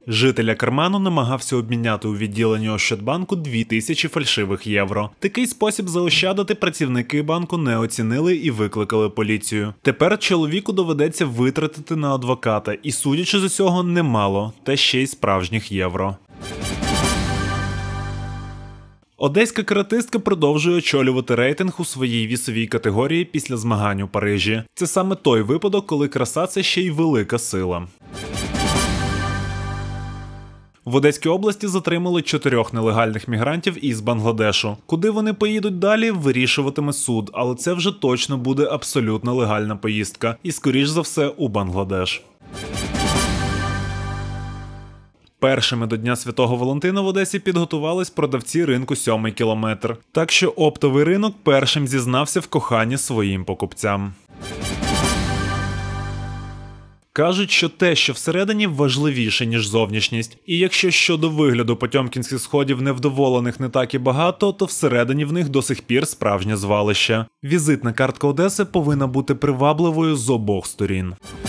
Жителя Керману намагався обміняти у відділенні Ощадбанку 2000 фальшивих євро. Такий спосіб заощадити працівники банку не оцінили і викликали поліцію. Тепер чоловіку доведеться витратити на адвоката і, судячи з усього, немало, та ще й справжніх євро. Одеська каратистка продовжує очолювати рейтинг у своїй вісовій категорії після змагань у Парижі. Це саме той випадок, коли краса – це ще й велика сила. В Одеській області затримали 4 нелегальних мігрантів із Бангладешу. Куди вони поїдуть далі, вирішуватиме суд, але це вже точно буде абсолютно легальна поїздка. І, скоріш за все, у Бангладеш. Першими до Дня Святого Валентина в Одесі підготувались продавці ринку «Сьомий кілометр». Так що оптовий ринок першим зізнався в коханні своїм покупцям. Кажуть, що те, що всередині, важливіше, ніж зовнішність. І якщо щодо вигляду потьомкінських сходів невдоволених не так і багато, то всередині в них до сих пір справжнє звалище. Візитна картка Одеси повинна бути привабливою з обох сторін.